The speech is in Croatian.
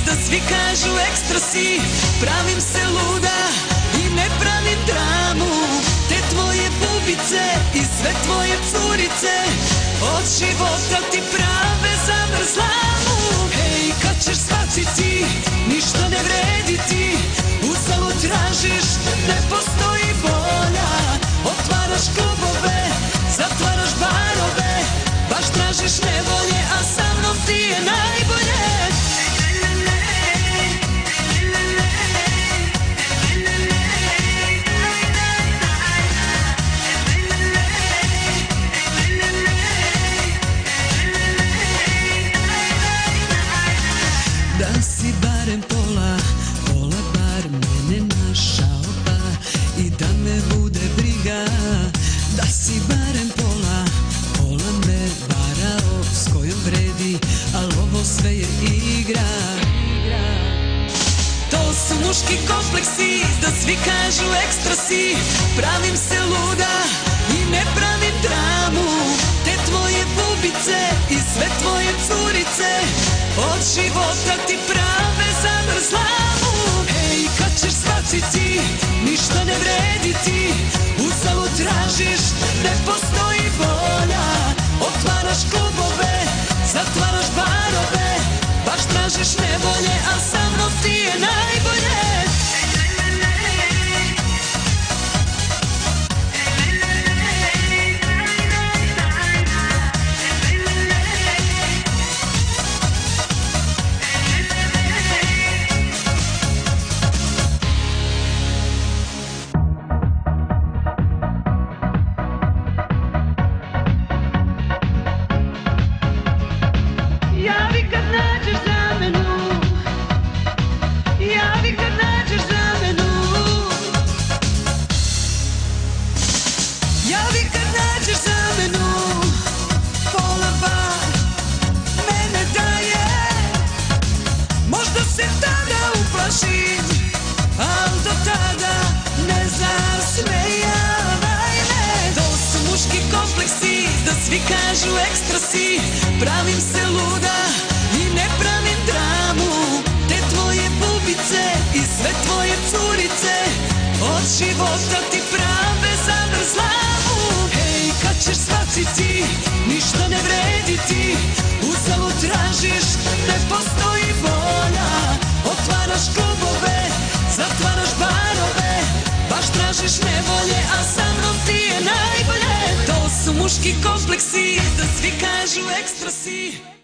da svi kažu ekstra si. Pravim se luda i ne pravim dramu. Te tvoje bubice i sve tvoje curice od života ti prave zavrzlamu. Hej, kad ćeš shvatiti, ništa ne vredi ti. Uzalud tražiš, ne postoji volja. Otvaraš klubove, zatvaraš barove, baš tražiš nevolje, a sa mnom ti je najbolje. Da si barem pola bar mene našao pa i da me bude briga. Da si barem pola me varao s kojom vredi, al ovo sve je igra. To su muški kompleksi, da svi kažu ekstra si. Pravim se luda i ne pravim dramu. Te tvoje bubice i sve tvoje curice od života ti prave zavrzlamu. Hej, kad ćeš shvatiti, ništa ne vredi ti. Uzalud tražiš, ne postoji volja. Otvaraš klubove, zatvaraš barove, baš tražiš nevolje, a sa mnom ti je najbolje. Javi kad nađeš zamenu, pola bar mene daje. Možda se tada uplašim, al do tada ne zasmejavaj me. To su muški kompleksi, da svi kažu ekstra si. Pravim se luda i ne pravim dramu. Te tvoje bubice i sve tvoje curice od života ti prave zavrzlamu. Hej, kad ćeš shvatiti, ništa ne vredi ti. Uzalud tražiš, ne postoji volja. Otvaraš klubove, zatvaraš barove, baš tražiš nevolje, a sa mnom ti je najbolje. To su muški kompleksi, da svi kažu ekstra si.